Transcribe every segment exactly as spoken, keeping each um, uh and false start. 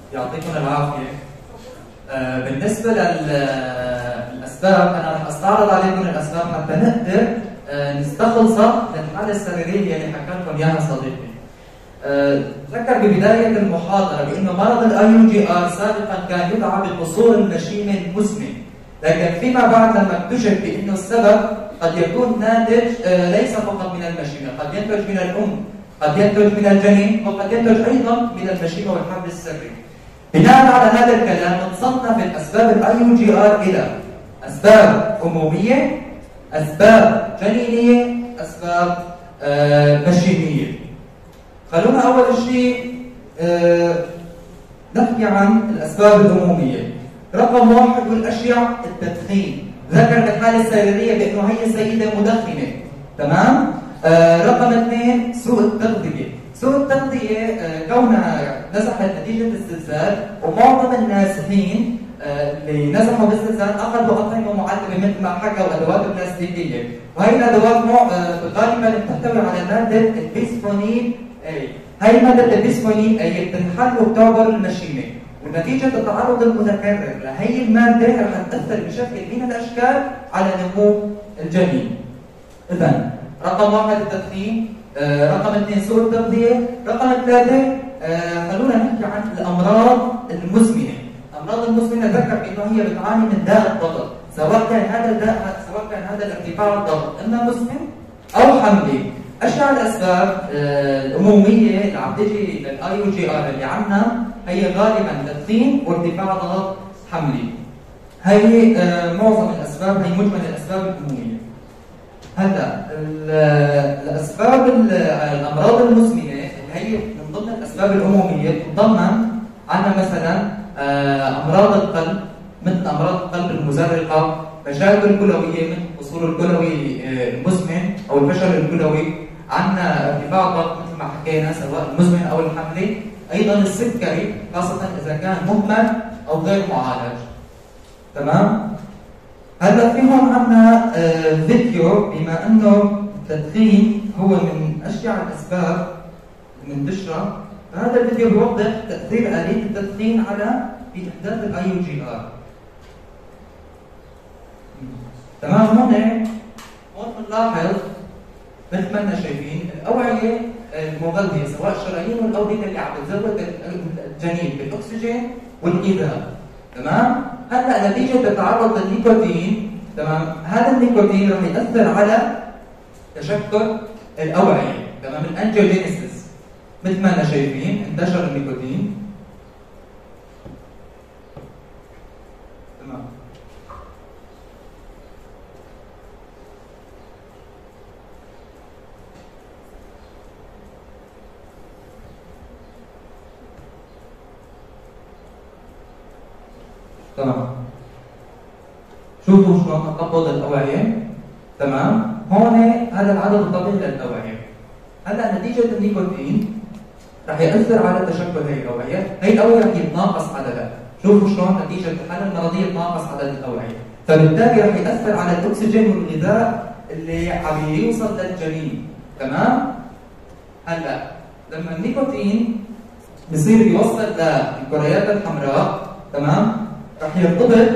يعطيكم العافية. آه بالنسبة للأسباب أنا رح أستعرض عليكم الأسباب حتى نقدر آه نستخلصها للحالة السريرية اللي حكى لكم إياها صديقي. آه ذكر ببداية المحاضرة بأنه مرض الأي يو جي آر سابقا كان يدعى بالقصور المشيمة المزمن، لكن فيما بعد لما اكتشف بأنه السبب قد يكون ناتج آه ليس فقط من المشيمة، قد ينتج من الأم، قد ينتج من الجنين، وقد ينتج أيضا من المشيمة والحمل السري. بناء على هذا الكلام نصنف الأسباب الأي يو جي آر إلى أسباب أمومية، أسباب جنينية، أسباب آه مشيمية. خلونا أول شيء آه نحكي عن الأسباب الأمومية. رقم واحد والأشيع التدخين. ذكر بالحالة السريرية بأنه هي سيدة مدخنة، تمام؟ آه رقم اثنين سوء التغذية. سوء التغذية آه كونها نزحت نتيجة الزلزال، ومعظم النازحين آه اللي نزحوا بالزلزال أخذوا أطعمة معلبة مثل ما حكى وأدوات بلاستيكية، وهي الأدوات آه غالبا بتحتوي على مادة البيسفونيل أي. هي مادة البيسفونيل أي بتنحل وبتعبر المشيمة، ونتيجة التعرض المتكرر لهي المادة رح تأثر بشكل من الأشكال على نمو الجنين. إذا رقم واحد التدخين، آه، رقم اثنين سوء التغذية، رقم ثلاثة آه، خلونا نحكي عن الأمراض المزمنة. الأمراض المزمنة ذكر بأنه هي بتعاني من داء الضغط، سواء كان هذا الداء سواء كان هذا الارتفاع الضغط إما مزمن أو حملي. أشهر الأسباب آه، الأمومية اللي عم تجي للأي يو جي آر اللي عندنا هي غالبا تدخين وارتفاع ضغط حملي. هي آه، معظم الأسباب، هي مجمل الأسباب الأمومية. هلا الاسباب الامراض المزمنه اللي هي من ضمن الاسباب الاموميه تتضمن عندنا مثلا امراض القلب مثل امراض القلب المزرقه، مشاكل كلويه مثل القصور الكلوي المزمن او الفشل الكلوي، عندنا ارتفاع الضغط مثل ما حكينا سواء المزمن او الحملي، ايضا السكري خاصه اذا كان مهمل او غير معالج. تمام؟ هلا في هون عندنا آه فيديو بما انه التدخين هو من اشجع الاسباب المنتشره، فهذا الفيديو بيوضح تاثير اليه التدخين على في احداث الاي يو جي ار. تمام؟ هون هون بنلاحظ مثل ما احنا شايفين الاوعيه المغذيه سواء الشرايين والاورده اللي عم بتزود الجنين بالاكسجين والغذاء. تمام؟ هلا نتيجه التعرض للنيكوتين، تمام؟ هذا النيكوتين رح ياثر على تشكل الاوعيه، تمام؟ الانجيوجينيسيس مثل ما احنا شايفين انتشر النيكوتين. تمام. تمام. شوفوا شلون تقبض الاوعيه. تمام؟ هون هذا العدد الطبيعي للاوعيه. هلا نتيجه النيكوتين رح ياثر على تشكل هي الاوعيه، هي الاوعيه رح يتناقص عددها. شوفوا شلون نتيجه الحاله المرضيه يتناقص عدد الاوعيه، فبالتالي رح ياثر على الاكسجين والغذاء اللي عم يوصل للجنين. تمام؟ هلا لما النيكوتين بصير بيوصل للكريات الحمراء، تمام؟ رح يرتبط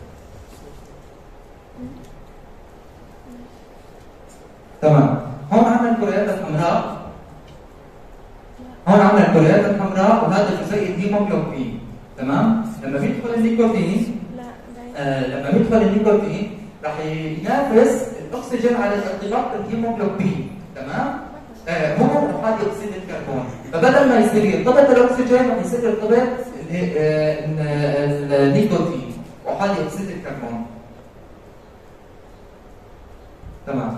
تمام. هون عندنا الكريات الحمراء، هون عندنا الكريات الحمراء وهذا جزيء الهيموجلوبين. تمام؟ لما بيدخل النيكوتين آه لما بيدخل النيكوتين رح ينافس الاكسجين على الارتباط بالهيموجلوبين. تمام؟ آه هون احادي اكسيد الكربون، فبدل ما يصير يرتبط الاكسجين رح يصير يرتبط النيكوتين وحالي اكسيد الكربون. تمام.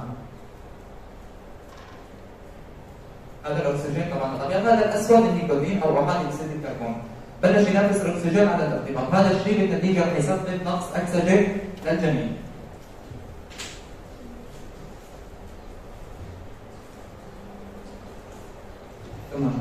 هذا الاكسجين طبعا طبيعي، هذا الاسود النيكوتين او احادي اكسيد الكربون بلش ينافس الاكسجين على الارتباط، هذا الشيء بالنتيجه رح يسبب نقص اكسجين للجنين. تمام.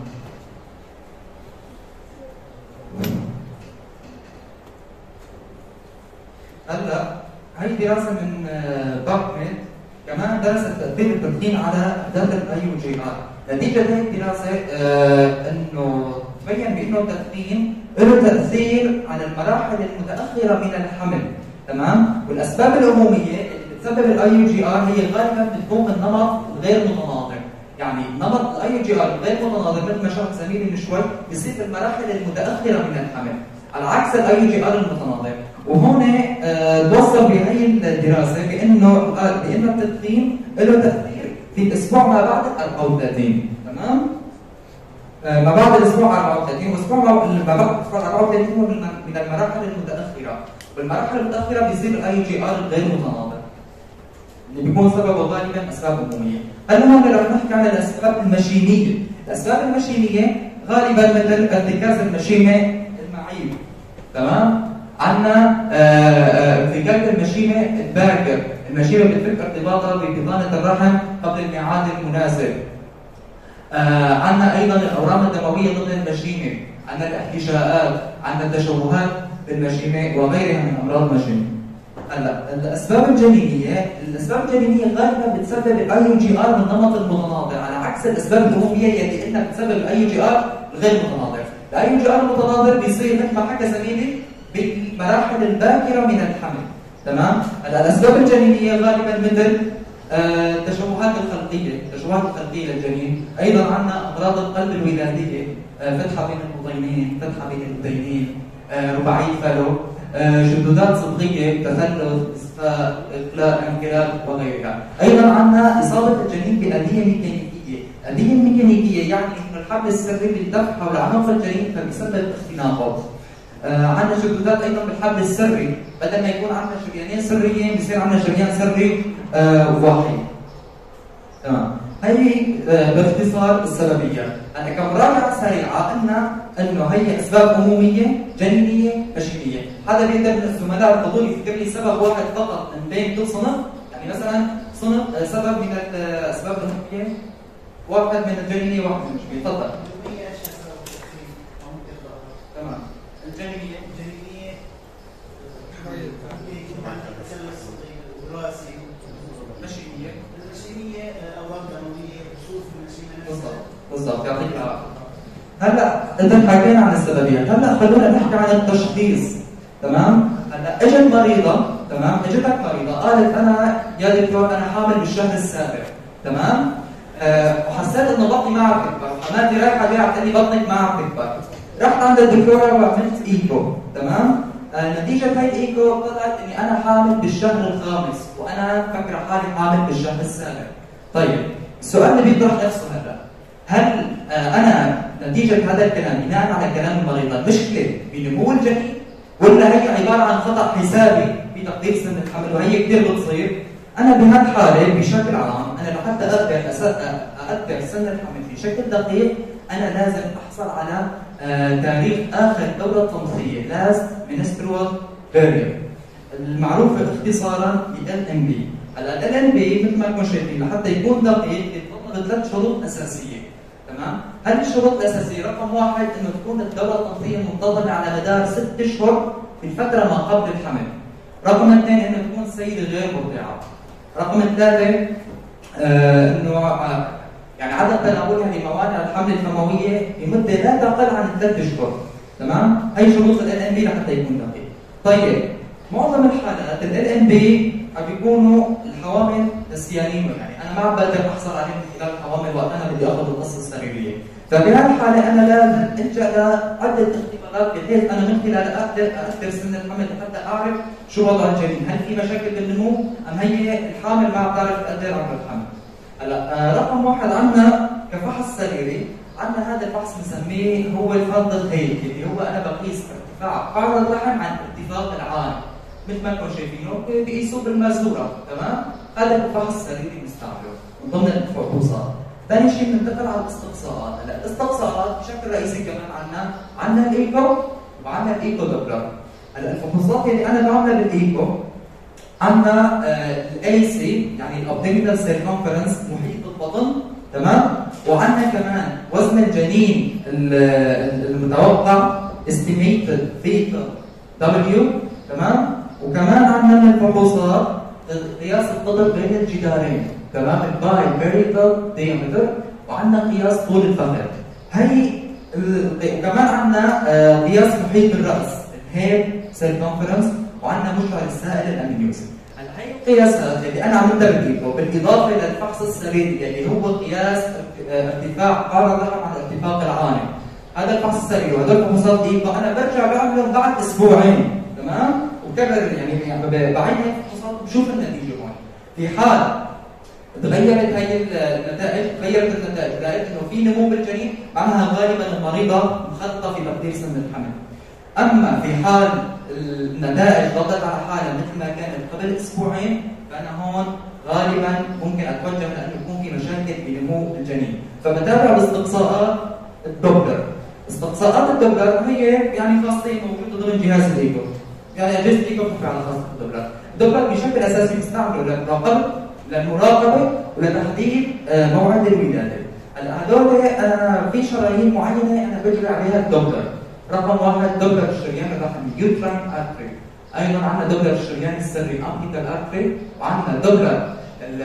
هلا هي دراسه من باركمنت كمان درست تاثير التدخين على احداث الاي يو جي ار. نتيجه هي الدراسه آه انه تبين بانه التدخين له تاثير على المراحل المتاخره من الحمل، تمام؟ والاسباب العموميه اللي بتسبب الاي يو جي ار هي غالبا بتكون النمط الغير متناظر، يعني نمط الاي يو جي ار الغير متناظر مثل ما شرح زميلي من شوي بيصير في المراحل المتاخره من الحمل، على عكس الاي يو جي ار المتناظر. وهون آه توصل بهي الدراسه بانه قال بانه التدخين له تاثير في الاسبوع ما بعد ال أربعة وثلاثين، تمام؟ آه ما بعد الاسبوع أربعة وثلاثين، واسبوع ما بعد الاسبوع أربعة وثلاثين هو من المراحل المتاخره، والمراحل المتاخره بيصير الاي يو جي ار الغير متناظر اللي بيكون سببه غالبا اسباب عموميه. هلا هون رح نحكي عن الاسباب المشيميه، الاسباب المشيميه غالبا مثل ارتكاز المشيمه المعيب، تمام؟ عندنا ارتكاز المشيمه الباكر، المشيمه بتفك ارتباطها ببطانه الرحم قبل الميعاد المناسب. آه عندنا ايضا الاورام الدمويه ضد المشيمه، عندنا الاحتشاءات، عندنا التشوهات بالمشيمه وغيرها من امراض المشيمه. هلا الاسباب الجنينيه، الاسباب الجنينيه غالبا بتسبب الاي يو جي ار بالنمط المتناظر، على عكس الاسباب العموميه يلي قلنا بتسبب الاي يو جي ار الغير متناظر. الاي يو جي ار المتناظر بيصير مثل ما حكى زميلي بالمراحل الباكره من الحمل، تمام؟ هلا الاسباب الجنينيه غالبا مثل التشوهات آه الخلقيه، التشوهات الخلقيه للجنين، ايضا عندنا امراض القلب الولاديه، آه فتحه بين البطينين، فتحه بين الاذينين، آه رباعي فالو، آه شذوذات صدغيه، تثلث، اسفاء، اقلاع، انقلاب وغيرها. ايضا عندنا اصابه الجنين باذيه ميكانيكيه، الاذيه الميكانيكيه يعني انه الحبل السري بيلتف حول عنق الجنين فبيسبب اختناقه. آه عندنا شذوذات ايضا بالحبل السري، بدل ما يكون عندنا شريانين سريين بصير عندنا شريان سري آه واحد. تمام، هي آه باختصار السببيه. هلا كمراجعه سريعه قلنا انه هي اسباب عموميه، جنينيه، مشيميه. حدا بيقدر من الزملاء الفضول يذكر لي سبب واحد فقط من بين كل صنف؟ يعني مثلا صنف آه سبب من الاسباب العموميه، واحد من الجنينيه، واحد من المشيميه، تفضل. تمام. الجنينية الجنينية وراثي، مشيمية، المشيمية أورام دموية، خصوص المشيمة. بالضبط بالضبط، يعطيك العافية. هلا إذا حكينا عن السببيات، هلا خلونا نحكي عن التشخيص، تمام؟ هلا اجت مريضة، تمام؟ اجتك مريضة قالت أنا يا دكتور أنا حامل بالشهر السابع، تمام؟ أه وحسيت إنه بطني ما عم تكبر، وحماتي رايحة جاية عم تقول لي بطنك ما عم تكبر. رحت عند الدكتوره وعملت ايكو، تمام؟ آه نتيجه هاي الايكو طلعت اني انا حامل بالشهر الخامس، وانا فاكره حالي حامل بالشهر السابع. طيب السؤال اللي بيطرح نفسه هلا، هل آه انا نتيجه هذا الكلام بناء على كلام المريضه المشكله بنمو الجنين، ولا هي عباره عن خطا حسابي في تقدير سن الحمل؟ وهي كثير بتصير. انا بهالحاله بشكل عام انا لحتى اقدر اقدر سن الحمل في شكل دقيق انا لازم احصل على آه تاريخ اخر دوره طمثيه، لاست منسترول بيريود، المعروفه اختصارا ب إل إم بي. هلا ال إل إم بي مثل ما انتم شايفين لحتى يكون دقيق بيتطلب ثلاث شروط اساسيه، تمام؟ هذه الشروط الاساسيه رقم واحد انه تكون الدوره الطمثيه منتظمه على مدار ست اشهر في الفتره ما قبل الحمل. رقم اثنين انه تكون السيده غير مرضعه. رقم ثلاثه آه انه آه يعني عدم تناولها لموانع الحمل الفمويه لمده لا تقل عن ثلاث اشهر، تمام؟ هي شروط ال إل إم بي لحتى يكون دقيق. طيب معظم الحالات ال إل إم بي عم بيكونوا الحوامل نسيانين، يعني انا ما عم بقدر احصل عليهم من خلال الحوامل وقت انا بدي اخذ القصه السريريه، فبهالحاله انا لازم الجا لعده اختبارات بحيث انا من خلالها اقدر اقدر سن الحمل حتى اعرف شو وضع الجنين، هل في مشاكل بالنمو ام هي الحامل ما عم تعرف تقدر عبر الحمل. هلا رقم واحد عندنا كفحص سريري، عندنا هذا الفحص بنسميه هو الفرض الهيكلي، اللي هو انا بقيس ارتفاع قاع الرحم عن ارتفاع العانة، مثل ما انتم شايفينه بقيسوه بالمازوره، تمام؟ هذا الفحص السريري بنستعمله من ضمن الفحوصات. ثاني شيء بننتقل على الاستقصاءات، هلا الاستقصاءات بشكل رئيسي كمان عندنا عندنا الايكو وعندنا الايكو دوبلر. هلا الفحوصات اللي انا بعملها بالايكو عندنا الاي سي يعني الابدومينال سيركمفرنس محيط البطن، تمام؟ وعندنا كمان وزن الجنين المتوقع estimated fetal W، تمام؟ وكمان عندنا من الفحوصات قياس القطر بين الجدارين، تمام؟ الباي بيريتال ديامتر، وعندنا قياس طول الفخذ. هي وكمان عندنا قياس محيط الراس الهيد سيركمفرنس، وعندنا مشعر السائل الامينيوز. هلا هي القياسات اللي انا عملتها بالايكو بالاضافه للفحص السريري اللي هو قياس ارتفاع قاره الرحم عن ارتفاق العانه. هذا الفحص السريري وهذول فحوصات الايكو انا برجع بعملهم بعد اسبوعين، تمام؟ وكرر يعني بعيد هي الفحوصات بشوف النتيجه هون. في حال تغيرت هي النتائج، تغيرت النتائج، لقيت انه في نمو بالجنين، معناها غالبا المريضه مخططه في تقدير سن الحمل. اما في حال النتائج ضلت على حالها مثل ما كانت قبل اسبوعين، فانا هون غالبا ممكن اتوجه لانه يكون في مشاكل بنمو الجنين، فبتابع باستقصاءات الدوبلر. استقصاءات الدوبلر هي يعني خاصه موجوده ضمن جهاز الايكو، يعني اجهزه الايكو بتفعل على خاصه الدوبلر. الدوبلر بشكل اساسي بيستعملوا للمراقبه للمراقبه ولتحديد موعد الولاده. هلا هدول انا في شرايين معينه انا بجري عليها الدوبلر. رقم واحد دوبلر الشريان الرحمي يوتراين ارتري، ايضا عندنا دوبلر الشريان السري امبيتال ارتري، وعندنا دوبلر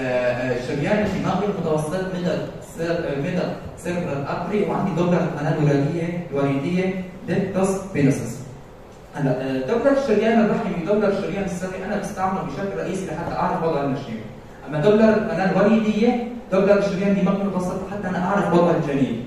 الشريان الدماغي المتوسط ميدل ميدل سيربرال ارتري، وعندي دوبلر القناه الوريديه الوريديه ديكتوس فينوسس. هلا دوبلر الشريان الرحمي دوبلر الشريان السري انا بستعمله بشكل رئيسي لحتى اعرف وضع النشيم. اما دوبلر القناه الوريديه دوبلر الشريان الدماغي المتوسط حتى انا اعرف وضع الجنين.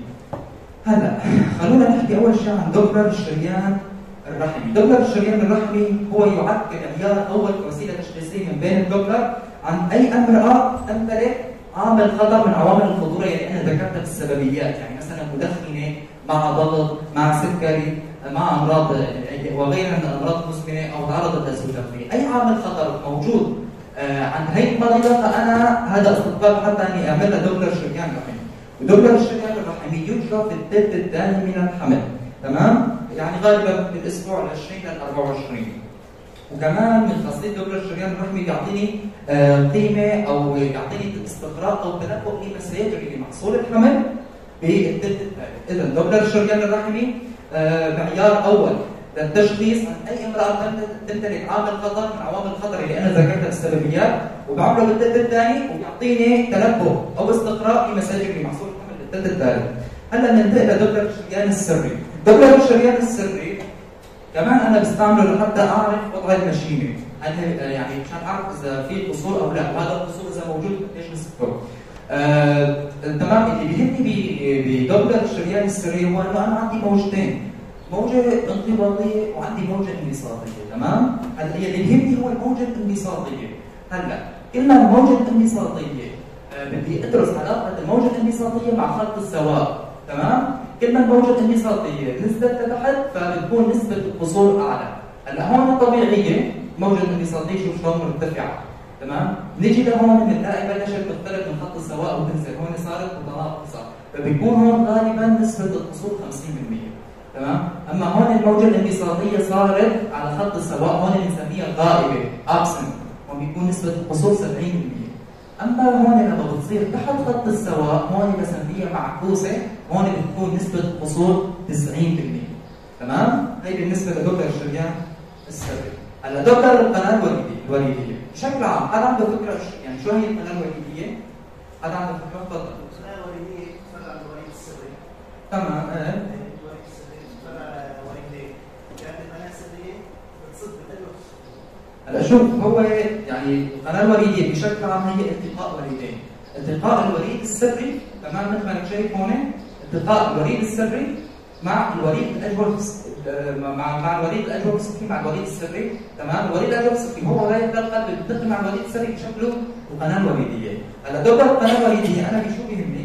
هلا خلونا نحكي اول شيء عن دوبلر الشريان الرحمي. دوبلر الشريان الرحمي هو يعد كمعيار اول كوسيله تشخيصيه من بين الدوبلر عن اي امراه تمتلك عامل خطر من عوامل الخطوره اللي انا ذكرتها في السببيات، يعني مثلا مدخنه، مع ضغط، مع سكري، مع امراض وغيرها من الامراض المزمنه او تعرضت للزوجه. اي عامل خطر موجود عند هي المريضه فانا هذا استطلاع حتى اني اعمل لها دوبلر شريان رحمي. ودوبلر الشريان الرحمي يجرى في الثلث الثاني من الحمل، تمام؟ يعني غالبا من الاسبوع العشرين لل أربعة وعشرين. وكمان من خاصيه دوبلر الشريان الرحمي بيعطيني آه قيمه او يعطيني استقراء او تنبؤ لمسيري لمحصول الحمل بالثلث الثالث. اذا دوبلر الشريان الرحمي آه معيار اول للتشخيص عن اي امراه تمتلك عامل خطر من عوامل الخطر اللي انا ذكرتها بالسببيات، وبعمله بالثلث الثاني وبيعطيني تنبؤ او استقراء لمساجر لمحصول الحمل بالثلث الثالث. هلا ننتقل لدوبلر الشريان السري. دوبلر الشريان السري كمان انا بستعمله لحتى اعرف وضع المشيمه، يعني مشان اعرف اذا في قصور او لا، وهذا القصور اذا موجود قديش نسبته. آه، تمام. اللي بيهمني بدوبلر الشريان السري هو انه انا عندي موجتين، موجه انقباضيه وعندي موجه انبساطيه، تمام؟ هلا اللي بيهمني هو الموجه الانبساطيه. هلا كل ما الموجه الانبساطيه آه بدي ادرس علاقه الموجه الانبساطيه مع خط السواء، تمام؟ كل ما الموجه الانبساطيه نزلت لتحت فبتكون نسبه القصور اعلى. هلا هون الطبيعيه الموجه الانبساطيه شوف شلون مرتفعه، تمام؟ نيجي لهون بنلاقي بلشت تختلف من خط السواء وتنزل، هون صارت متناقصه، فبيكون هون غالبا نسبه القصور خمسين بالمئة، تمام؟ اما هون الموجه الانبساطيه صارت على خط السواء، هون بنسميها غائبه absent، هون بيكون نسبه القصور سبعين بالمئة. اما هون لما بتصير تحت خط السواء هون بسميها معكوسه، هون بتكون نسبه القصور تسعين بالمئة، تمام؟ هي بالنسبه لدوبلر الشريان السري. هلا دوبلر القناه الوريديه الوريديه بشكل عام، هل عنده فكره يعني شو هي القناه الوريديه؟ هل عنده فكره؟ تفضل. القناه الوريديه تفرع عن الوريد السري. تمام، ايه. الوريد السري تفرع على وريدين، يعني القناه السريه بتصب بتلوث. هلا شوف، هو يعني القناه الوريديه بشكل عام هي التقاء وريدين، التقاء الوريد السري، تمام؟ مثل ما انك شايف هون التقاء الوريد السري مع الوريد الاجوف مع مع الوريد الاجوف السفلي مع الوريد السري، تمام؟ الوريد الاجوف السفلي هو رايح للقلب بيلتقي مع الوريد السري بشكله القناه الوريديه. هلا دوبلر القناه الوريديه انا بشو بيهمني؟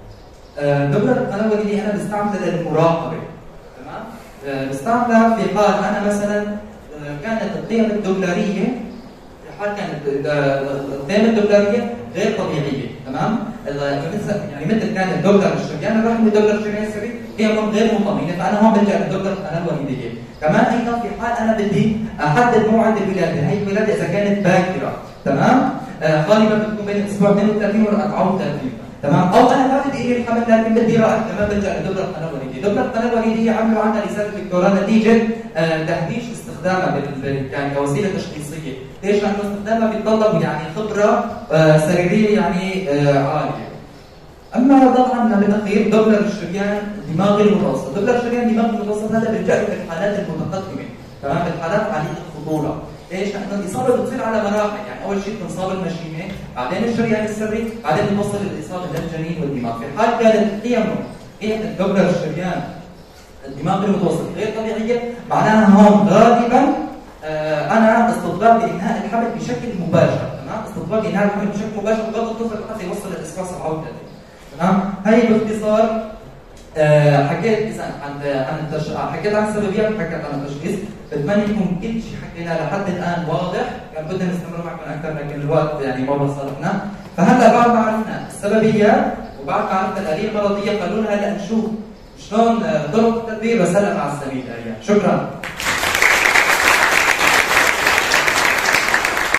آه دوبلر القناه الوريديه انا بستعملها للمراقبه، تمام؟ آه بستعملها في حال انا مثلا آه كانت القيم الدوبلريه في حال كانت القيم الدوبلريه غير طبيعيه، تمام؟ يعني مثل كان الدوبلر الشريان الرحمي والدوبلر الشريان السري قيمهم غير مطمئنه، فانا هون بلجا للدوبلر القناه الوريديه. كمان ايضا في حال انا بدي احدد موعد الولاده، هي الولاده اذا كانت باكره، تمام؟ آه غالبا بتكون بين الاسبوع اثنين وثلاثين و أربعة وثلاثين، تمام؟ او انا ما بدي اجي الحمل لكن بدي راح، كمان بلجا لدوبلر القناه الوريديه. دوبلر القناه الوريديه عملوا عنها رساله دكتوراه نتيجه آه تهميش استخدامها يعني كوسيله تشخيصيه، ليش؟ لانه استخدامها بيتطلب يعني خبره آه سريريه يعني آه عاليه. اما طبعا بالاخير دوبلر الشريان الدماغي المتوسط، دوبلر الشريان الدماغي المتوسط هذا بيلجأ له في الحالات المتقدمه، تمام، بالحالات عاليه الخطوره. ليش؟ لانه الاصابه بتصير على مراحل، يعني اول شيء بتنصاب المشيمه، بعدين الشريان السري، بعدين بتوصل الاصابه للجنين والدماغ. في حال كانت قيمه قيم الدوبلر الشريان الدماغ المتوسط غير طبيعيه، معناها هون غالبا آه انا استطلاع بانهاء الحمل بشكل مباشر، تمام، استطلاع بانهاء الحمل بشكل مباشر بغض الطفل حتى يوصل للاسبوع سبعة وثلاثين، تمام. هي باختصار آه حكيت اذا عن عن التش... حكيت عن السببيات وحكيت عن التشخيص. بتمنى يكون كل شيء حكينا لحد الان واضح، كان بدنا نستمر معكم اكثر لكن الوقت يعني ما وصلنا. فهلا بعد ما عرفنا السببيات وبعد ما عرفنا الآلية المرضيه، قالوا لنا هلا نشوف شلون طرق التدبير. بس هلا مع الزميل اريان. شكرا.